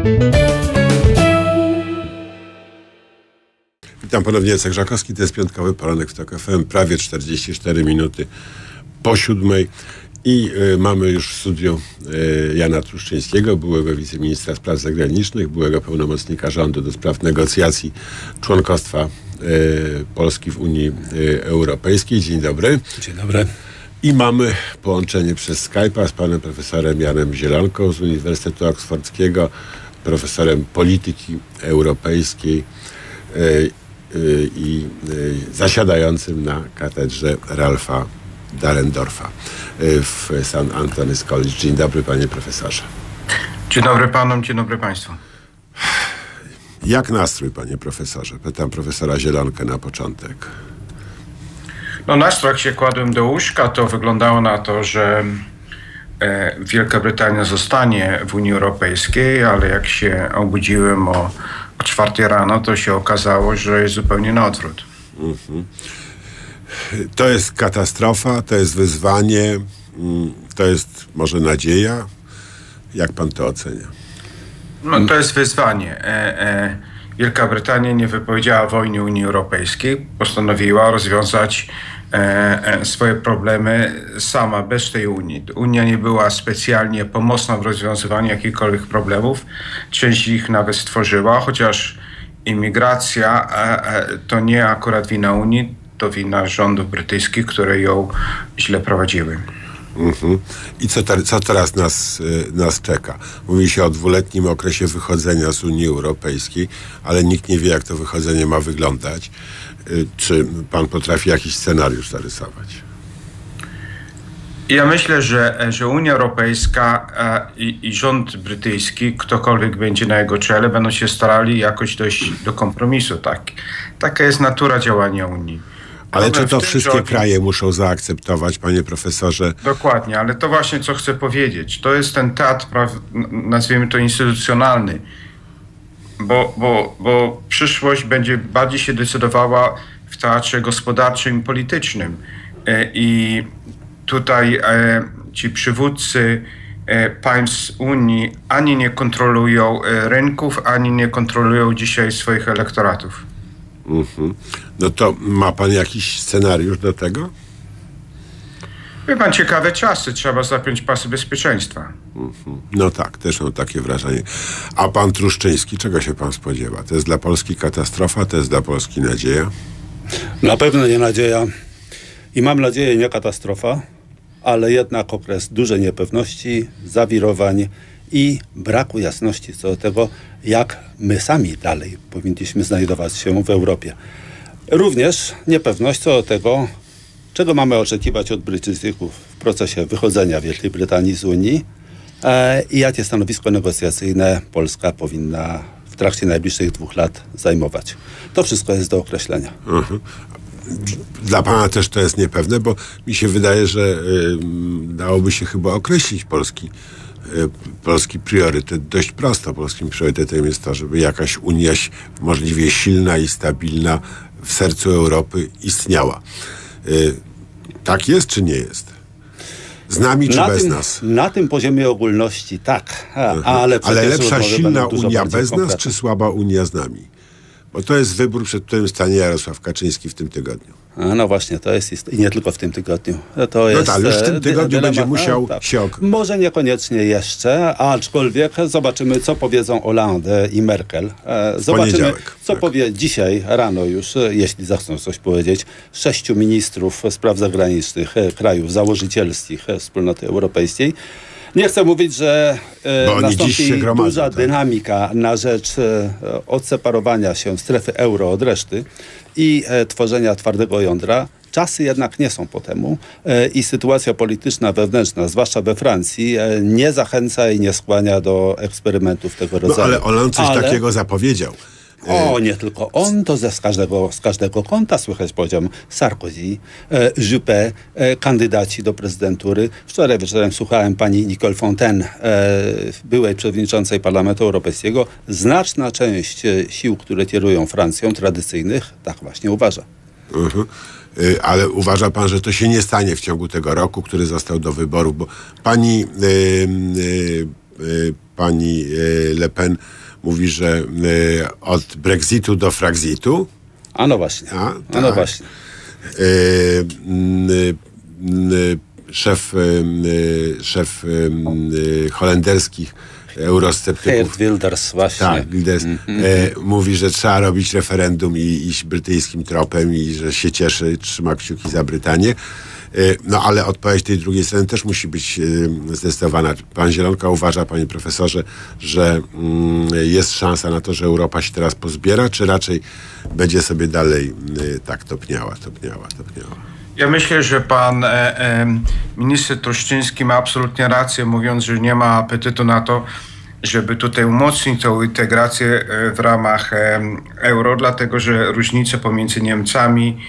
Witam ponownie, Jacek Żakowski, to jest piątkowy poranek w TOK FM, prawie 44 minuty po 7:00 i mamy już w studiu Jana Truszczyńskiego, byłego wiceministra spraw zagranicznych, byłego pełnomocnika rządu do spraw negocjacji członkostwa Polski w Unii Europejskiej. Dzień dobry. Dzień dobry. I mamy połączenie przez Skype'a z panem profesorem Janem Zielonką z Uniwersytetu Oksfordzkiego, profesorem polityki europejskiej i zasiadającym na katedrze Ralpha Dahrendorfa w St. Anthony's College. Dzień dobry, panie profesorze. Dzień dobry panom, dzień dobry państwu. Jak nastrój, panie profesorze? Pytam profesora Zielonkę na początek. No, nastrój, jak się kładłem do łóżka, to wyglądało na to, że Wielka Brytania zostanie w Unii Europejskiej, ale jak się obudziłem o 4:00 rano, to się okazało, że jest zupełnie na odwrót. To jest katastrofa, to jest wyzwanie, to jest może nadzieja. Jak pan to ocenia? No, to jest wyzwanie. Wielka Brytania nie wypowiedziała wojny Unii Europejskiej, postanowiła rozwiązać swoje problemy sama, bez tej Unii. Unia nie była specjalnie pomocna w rozwiązywaniu jakichkolwiek problemów. Część ich nawet stworzyła, chociaż imigracja to nie akurat wina Unii, to wina rządów brytyjskich, które ją źle prowadziły. I co teraz nas czeka? Mówi się o 2-letnim okresie wychodzenia z Unii Europejskiej, ale nikt nie wie, jak to wychodzenie ma wyglądać. Czy pan potrafi jakiś scenariusz zarysować? Ja myślę, że Unia Europejska i rząd brytyjski, ktokolwiek będzie na jego czele, będą się starali jakoś dojść do kompromisu. Taka jest natura działania Unii. Ale czy to wszystkie kraje muszą zaakceptować, panie profesorze? Dokładnie, ale to właśnie co chcę powiedzieć. To jest ten teatr, nazwijmy to instytucjonalny, bo przyszłość będzie bardziej się decydowała w teatrze gospodarczym i politycznym. I tutaj ci przywódcy państw Unii ani nie kontrolują rynków, ani nie kontrolują dzisiaj swoich elektoratów. No to ma pan jakiś scenariusz do tego? Wie pan, ciekawe czasy, trzeba zapiąć pasy bezpieczeństwa. No tak, też mam takie wrażenie. A pan Truszczyński, czego się pan spodziewa? To jest dla Polski katastrofa, to jest dla Polski nadzieja? Na pewno nie nadzieja i mam nadzieję nie katastrofa, ale jednak okres dużej niepewności, zawirowań i braku jasności co do tego, jak my sami dalej powinniśmy znajdować się w Europie. Również niepewność co do tego, czego mamy oczekiwać od Brytyjczyków w procesie wychodzenia Wielkiej Brytanii z Unii i jakie stanowisko negocjacyjne Polska powinna w trakcie najbliższych 2 lat zajmować. To wszystko jest do określenia. Dla pana też to jest niepewne, bo mi się wydaje, że dałoby się chyba określić polski priorytet dość prosto. Polskim priorytetem jest to, żeby jakaś Unia możliwie silna i stabilna w sercu Europy istniała. Tak jest, czy nie jest? Z nami, czy bez nas? Na tym poziomie ogólności tak. Ale lepsza, silna Unia bez nas, czy słaba Unia z nami? Bo to jest wybór, przed którym stanie Jarosław Kaczyński w tym tygodniu. No właśnie, to jest i nie tylko w tym tygodniu. To jest, już w tym tygodniu będzie musiał się... Może niekoniecznie jeszcze, aczkolwiek zobaczymy, co powiedzą Hollande i Merkel. Zobaczymy, co powie dzisiaj rano już, jeśli zechcą coś powiedzieć, 6 ministrów spraw zagranicznych krajów założycielskich Wspólnoty Europejskiej. Nie chcę mówić, że nastąpi duża dynamika na rzecz odseparowania się strefy euro od reszty i tworzenia twardego jądra. Czasy jednak nie są po temu i sytuacja polityczna wewnętrzna, zwłaszcza we Francji, nie zachęca i nie skłania do eksperymentów tego rodzaju. No ale Hollande coś takiego zapowiedział. Nie tylko on, to z każdego kąta słychać poziom Sarkozy, Juppé, kandydaci do prezydentury. Wczoraj wieczorem słuchałem pani Nicole Fontaine, byłej przewodniczącej Parlamentu Europejskiego. Znaczna część sił, które kierują Francją, tradycyjnych, tak właśnie uważa. Ale uważa pan, że to się nie stanie w ciągu tego roku, który został do wyborów, bo pani pani Le Pen mówi, że od Brexitu do Fraxitu. A no właśnie. No właśnie. Szef holenderskich eurosceptyków. Geert Wilders właśnie. Tak, Wilders. Mówi, że trzeba robić referendum i iść brytyjskim tropem i że się cieszy, trzyma kciuki za Brytanię. No ale odpowiedź tej drugiej strony też musi być zdecydowana. Pan Zielonka uważa, panie profesorze, że jest szansa na to, że Europa się teraz pozbiera, czy raczej będzie sobie dalej tak topniała? Ja myślę, że pan minister Truszczyński ma absolutnie rację, mówiąc, że nie ma apetytu na to, żeby tutaj umocnić tą integrację w ramach euro, dlatego że różnice pomiędzy Niemcami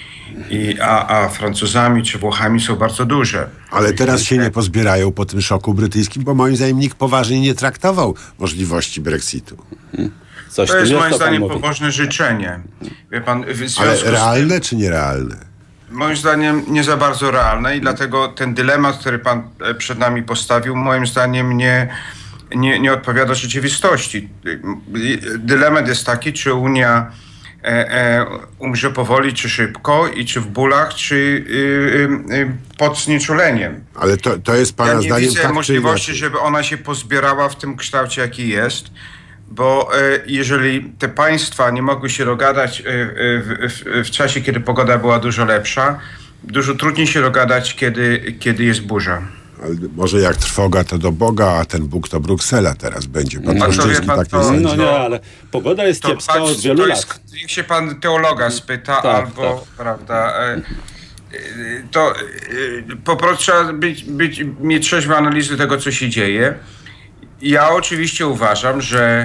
a Francuzami czy Włochami są bardzo duże. Ale teraz się nie pozbierają po tym szoku brytyjskim, bo moim zdaniem nikt poważnie nie traktował możliwości Brexitu. To jest moim zdaniem pobożne życzenie. Wie pan, ale realne czy nierealne? Moim zdaniem nie za bardzo realne i dlatego ten dylemat, który pan przed nami postawił, moim zdaniem nie odpowiada rzeczywistości. Dylemat jest taki, czy Unia umrze powoli, czy szybko i czy w bólach, czy pod znieczuleniem. Ale to jest pana zdaniem nie widzę tak, możliwości, żeby ona się pozbierała w tym kształcie, jaki jest, bo jeżeli te państwa nie mogły się dogadać w czasie, kiedy pogoda była dużo lepsza, dużo trudniej się dogadać, kiedy jest burza. Ale może jak trwoga to do Boga, a ten Bóg to Bruksela teraz będzie. Pan Truszczyński tak nie sądzi. No nie, ale pogoda jest kiepska od wielu lat. Niech się pan teologa spyta, albo prawda... To po prostu trzeba mieć trzeźwe analizy tego, co się dzieje. Ja oczywiście uważam,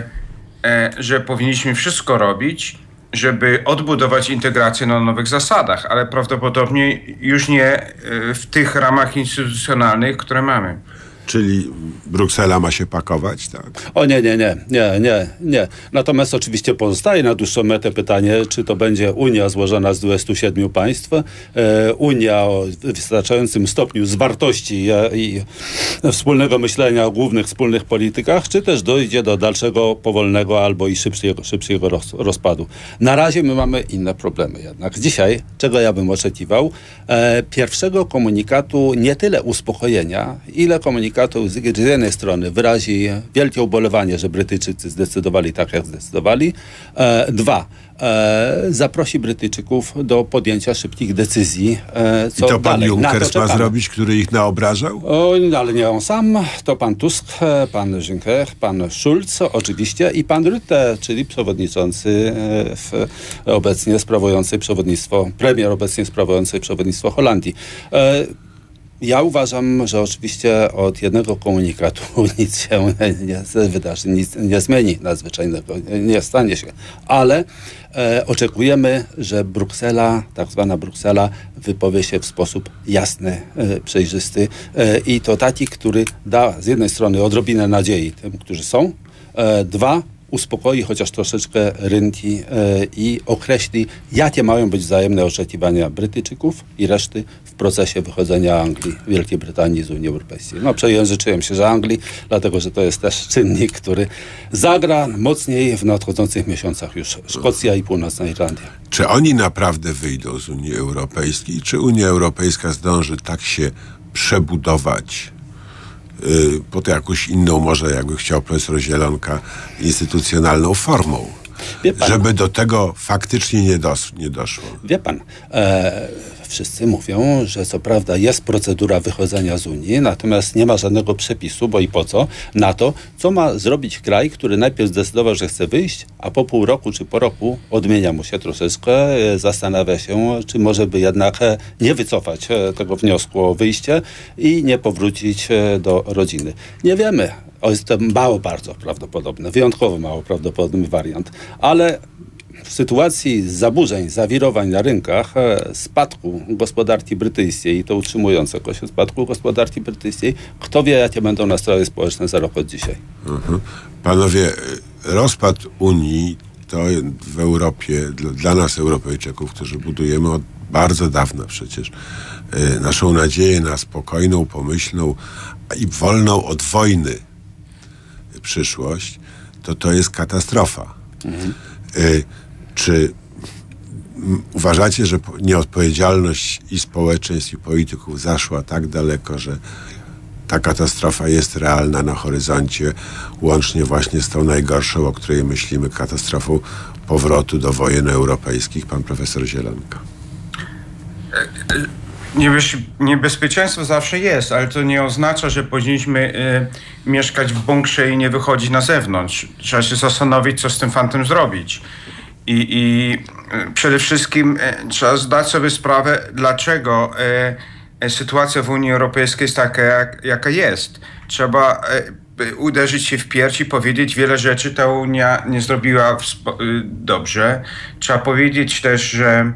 że powinniśmy wszystko robić, żeby odbudować integrację na nowych zasadach, ale prawdopodobnie już nie w tych ramach instytucjonalnych, które mamy. Czyli Bruksela ma się pakować, tak? O nie. Natomiast oczywiście pozostaje na dłuższą metę pytanie, czy to będzie Unia złożona z 27 państw, Unia o wystarczającym stopniu zwartości i wspólnego myślenia o głównych wspólnych politykach, czy też dojdzie do dalszego, powolnego albo i szybszego rozpadu. Na razie my mamy inne problemy jednak. Dzisiaj, czego ja bym oczekiwał, pierwszego komunikatu nie tyle uspokojenia, ile komunikatu z jednej strony wyrazi wielkie ubolewanie, że Brytyjczycy zdecydowali tak, jak zdecydowali. Dwa, zaprosi Brytyjczyków do podjęcia szybkich decyzji. Co i to pan dalej? Junkers ma zrobić, który ich naobrażał? Ale nie on sam, to pan Tusk, pan Juncker, pan Schulz oczywiście i pan Rutte, czyli przewodniczący obecnie sprawujący przewodnictwo, premier obecnie sprawujący przewodnictwo Holandii. Ja uważam, że oczywiście od jednego komunikatu nic się nie wydarzy, nic nie zmieni nadzwyczajnego, nie stanie się, ale oczekujemy, że Bruksela, tak zwana Bruksela, wypowie się w sposób jasny, przejrzysty i to taki, który da z jednej strony odrobinę nadziei tym, którzy są, dwa, uspokoi chociaż troszeczkę rynki i określi, jakie mają być wzajemne oczekiwania Brytyjczyków i reszty w procesie wychodzenia Anglii, Wielkiej Brytanii z Unii Europejskiej. No przejęzyczyłem się, że Anglii, dlatego że to jest też czynnik, który zagra mocniej w nadchodzących miesiącach już Szkocja i Północna Irlandia. Czy oni naprawdę wyjdą z Unii Europejskiej? Czy Unia Europejska zdąży tak się przebudować pod jakąś inną, może jakby chciał profesor Zielonka, instytucjonalną formą, żeby do tego faktycznie nie doszło? Wie pan, wszyscy mówią, że co prawda jest procedura wychodzenia z Unii, natomiast nie ma żadnego przepisu, bo i po co, na to, co ma zrobić kraj, który najpierw zdecydował, że chce wyjść, a po pół roku czy po roku odmienia mu się troszeczkę, zastanawia się, czy może by jednak nie wycofać tego wniosku o wyjście i nie powrócić do rodziny. Nie wiemy. Jest to bardzo prawdopodobne, wyjątkowo mało prawdopodobny wariant, ale w sytuacji zaburzeń, zawirowań na rynkach, spadku gospodarki brytyjskiej i to utrzymującego się spadku gospodarki brytyjskiej, kto wie, jakie będą nastroje społeczne za rok od dzisiaj. Panowie, rozpad Unii to w Europie, dla nas Europejczyków, którzy budujemy od bardzo dawna przecież naszą nadzieję na spokojną, pomyślną i wolną od wojny przyszłość, to jest katastrofa. Czy uważacie, że nieodpowiedzialność i społeczeństw, i polityków zaszła tak daleko, że ta katastrofa jest realna na horyzoncie, łącznie właśnie z tą najgorszą, o której myślimy, katastrofą powrotu do wojen europejskich? Pan profesor Zielonka. Niebezpieczeństwo zawsze jest, ale to nie oznacza, że powinniśmy mieszkać w bunkrze i nie wychodzić na zewnątrz. Trzeba się zastanowić, co z tym fantem zrobić. I przede wszystkim trzeba zdać sobie sprawę, dlaczego sytuacja w Unii Europejskiej jest taka, jaka jest. Trzeba uderzyć się w pierś i powiedzieć, wiele rzeczy ta Unia nie zrobiła dobrze. Trzeba powiedzieć też,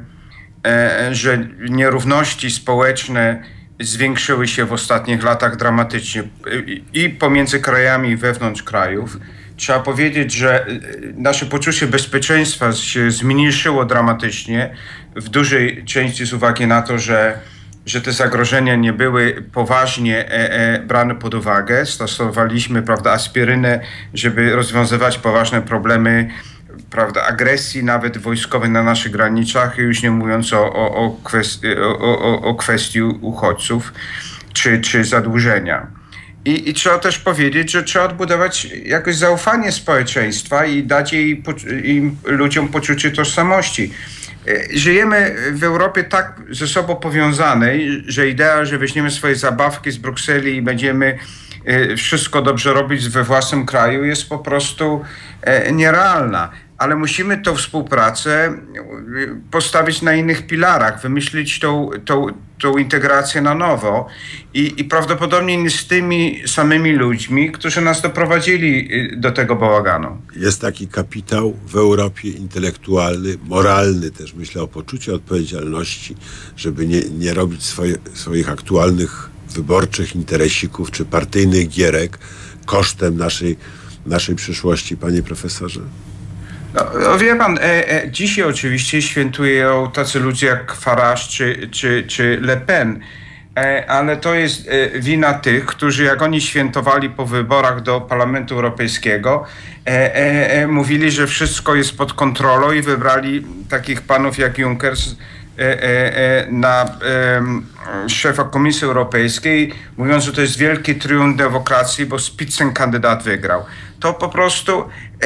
że nierówności społeczne zwiększyły się w ostatnich latach dramatycznie i pomiędzy krajami, i wewnątrz krajów. Trzeba powiedzieć, że nasze poczucie bezpieczeństwa się zmniejszyło dramatycznie, w dużej części z uwagi na to, że te zagrożenia nie były poważnie brane pod uwagę. Stosowaliśmy, aspirynę, żeby rozwiązywać poważne problemy, agresji nawet wojskowej na naszych granicach, już nie mówiąc o kwestii uchodźców czy zadłużenia. I trzeba też powiedzieć, że trzeba odbudować jakoś zaufanie społeczeństwa i dać ludziom poczucie tożsamości. Żyjemy w Europie tak ze sobą powiązanej, że idea, że weźmiemy swoje zabawki z Brukseli i będziemy wszystko dobrze robić we własnym kraju, jest po prostu nierealna. Ale musimy tą współpracę postawić na innych pilarach, wymyślić tą integrację na nowo i prawdopodobnie nie z tymi samymi ludźmi, którzy nas doprowadzili do tego bałaganu. Jest taki kapitał w Europie intelektualny, moralny też, myślę o poczuciu odpowiedzialności, żeby nie robić swoich aktualnych wyborczych interesików czy partyjnych gierek kosztem naszej przyszłości, panie profesorze? No, wie pan, dzisiaj oczywiście świętują tacy ludzie jak Farage czy Le Pen, ale to jest wina tych, którzy jak oni świętowali po wyborach do Parlamentu Europejskiego, mówili, że wszystko jest pod kontrolą i wybrali takich panów jak Juncker na szefa Komisji Europejskiej, mówiąc, że to jest wielki triumf demokracji, bo Spitzenkandydat wygrał. To po prostu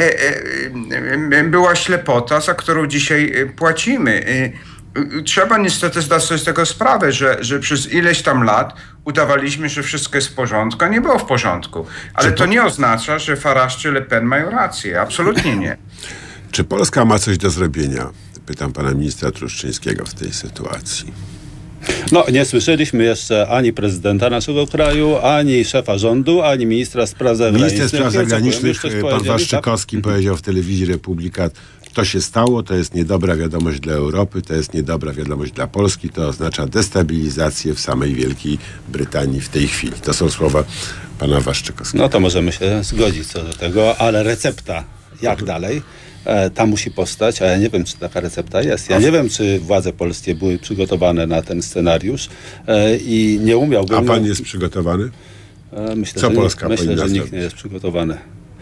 była ślepota, za którą dzisiaj płacimy. Trzeba niestety zdać sobie z tego sprawę, że przez ileś tam lat udawaliśmy, że wszystko jest w porządku, a nie było w porządku. Ale to nie oznacza, że Farage czy Le Pen mają rację. Absolutnie nie. Czy Polska ma coś do zrobienia? Pytam pana ministra Truszczyńskiego w tej sytuacji. No, nie słyszeliśmy jeszcze ani prezydenta naszego kraju, ani szefa rządu, ani ministra spraw zagranicznych. Minister spraw zagranicznych, pan Waszczykowski powiedział w telewizji Republika, to się stało, to jest niedobra wiadomość dla Europy, to jest niedobra wiadomość dla Polski, to oznacza destabilizację w samej Wielkiej Brytanii w tej chwili. To są słowa pana Waszczykowskiego. No to możemy się zgodzić co do tego, ale recepta jak dalej? Ta musi powstać, a ja nie wiem, czy taka recepta jest. Ja nie wiem, czy władze polskie były przygotowane na ten scenariusz i nie umiałbym... A pan jest przygotowany? Myślę, co Polska powinna że zrobić? nikt nie jest przygotowany.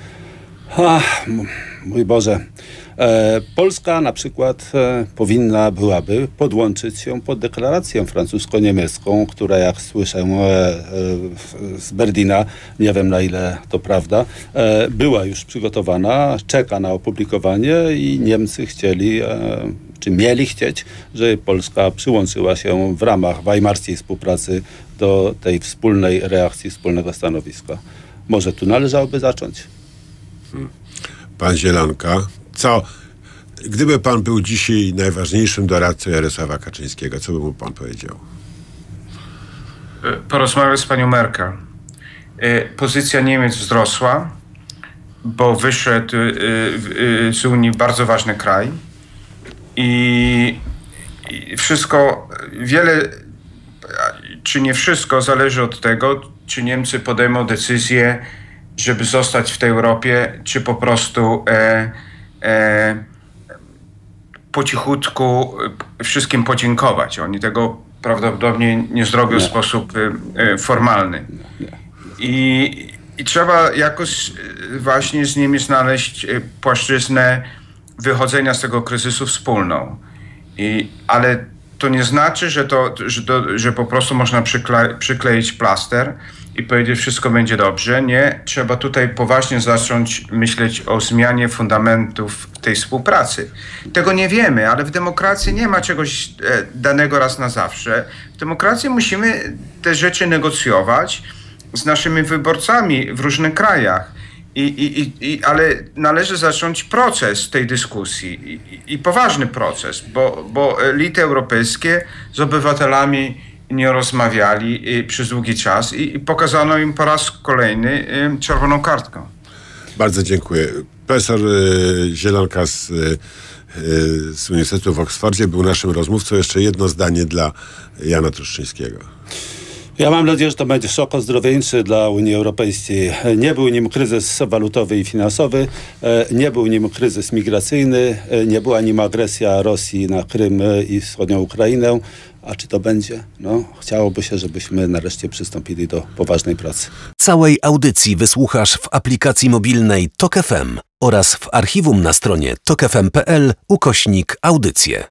Mój Boże. Polska na przykład byłaby podłączyć się pod deklarację francusko-niemiecką, która, jak słyszę z Berlina, nie wiem na ile to prawda, była już przygotowana, czeka na opublikowanie i Niemcy chcieli, czy mieli chcieć, żeby Polska przyłączyła się w ramach weimarskiej współpracy do tej wspólnej reakcji, wspólnego stanowiska. Może tu należałoby zacząć. Pan Zielonka, gdyby pan był dzisiaj najważniejszym doradcą Jarosława Kaczyńskiego, co by mu pan powiedział? Porozmawiać z panią Merkel. Pozycja Niemiec wzrosła, bo wyszedł z Unii bardzo ważny kraj i wszystko, czy nie wszystko zależy od tego, czy Niemcy podejmą decyzję, żeby zostać w tej Europie, czy po prostu po cichutku wszystkim podziękować. Oni tego prawdopodobnie nie zrobią w sposób formalny. I trzeba jakoś właśnie z nimi znaleźć płaszczyznę wychodzenia z tego kryzysu wspólną. Ale to nie znaczy, że po prostu można przykleić plaster i powiedzieć, wszystko będzie dobrze. Nie, trzeba tutaj poważnie zacząć myśleć o zmianie fundamentów tej współpracy. Tego nie wiemy, ale w demokracji nie ma czegoś danego raz na zawsze. W demokracji musimy te rzeczy negocjować z naszymi wyborcami w różnych krajach. Ale należy zacząć proces tej dyskusji i poważny proces, bo elity europejskie z obywatelami nie rozmawiali przez długi czas i pokazano im po raz kolejny czerwoną kartkę. Bardzo dziękuję. Profesor Zielonka z Uniwersytetu w Oksfordzie był naszym rozmówcą. Jeszcze jedno zdanie dla Jana Truszczyńskiego. Ja mam nadzieję, że to będzie szok ozdrowieńczy dla Unii Europejskiej. Nie był nim kryzys walutowy i finansowy, nie był nim kryzys migracyjny, nie była nim agresja Rosji na Krym i wschodnią Ukrainę. A czy to będzie? No, chciałoby się, żebyśmy nareszcie przystąpili do poważnej pracy. Całej audycji wysłuchasz w aplikacji mobilnej TOK FM oraz w archiwum na stronie tokfm.pl/audycje.